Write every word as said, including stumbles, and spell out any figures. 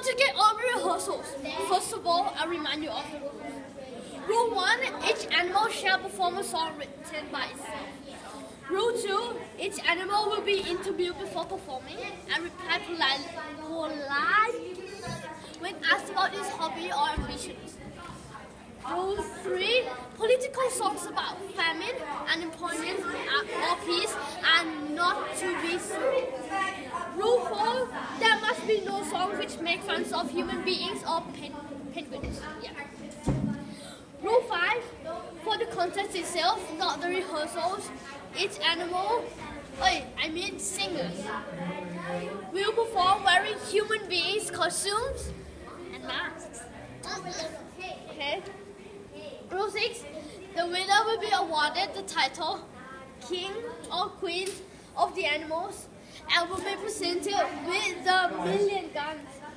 to get over rehearsals, first of all, I'll remind you of the rules. Rule one, each animal shall perform a song written by itself. Rule two, each animal will be interviewed before performing and reply politely, politely when asked about his hobby or ambitions. Rule three, political songs about famine, unemployment, or peace are not to be sung. Rule four, there must be no songs which make fun of human beings or pen penguins. Yeah. Rule five, for the contest itself, not the rehearsals, each animal, wait, I mean singers, will perform wearing human beings' costumes and masks. Okay. Rule six, the winner will be awarded the title King or Queen of the Animals and will be presented with the million guns.